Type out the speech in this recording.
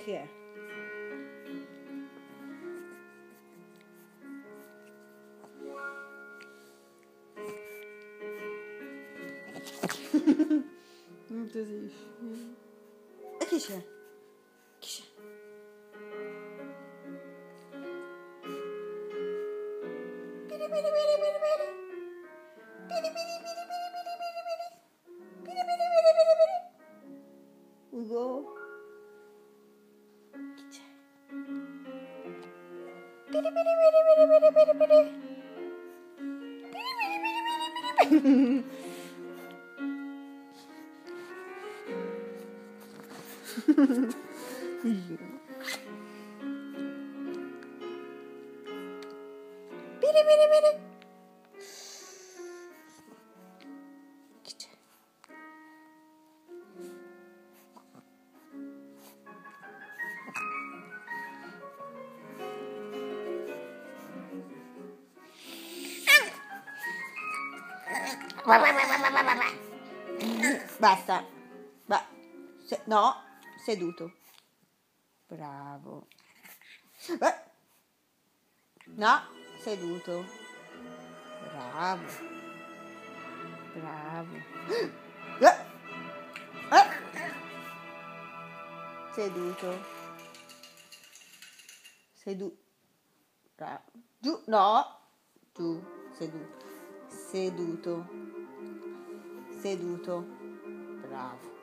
Che è? Non ti esci. E chi c'è? Chi c'è? Piri piri piri piri piri. Piri piri piri piri piri piri piri. Piri piri piri piri piri. Ugo? Chi c'è? Piri piri piri piri piri piri piri. Piri piri piri piri piri piri. Piri piri piri. Chi c'è? Basta. No, seduto. Bravo. No, seduto. Bravo. Bravo. Seduto. Bravo. Giù, no. Giù, seduto. Seduto. Seduto. Bravo.